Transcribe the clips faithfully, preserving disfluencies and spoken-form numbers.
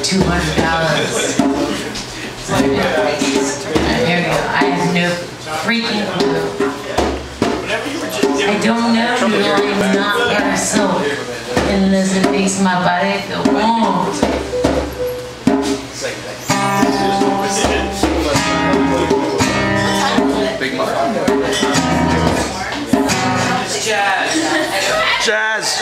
two hundred dollars. There you go. I have no freaking clue. I don't know, Noodle. I'm not ever so unless it makes my body feel warm. Big Mom. Jazz. Jazz.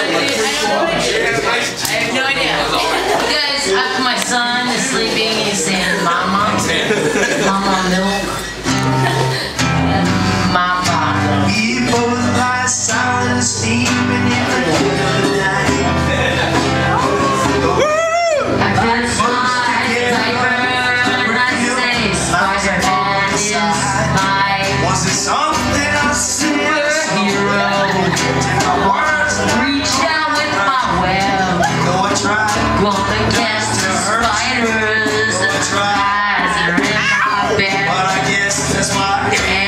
I have no idea. You guys, after my son is sleeping, he's saying, Mama, Mama milk, Mama. We both lie silent, steaming in the cool of the night. I finish my diaper and I say, Spider-Man is my Was it something I said? hero. Reach down with my web, Though I tried, gonna catch the spiders that flies are in my bed. but I guess that's why.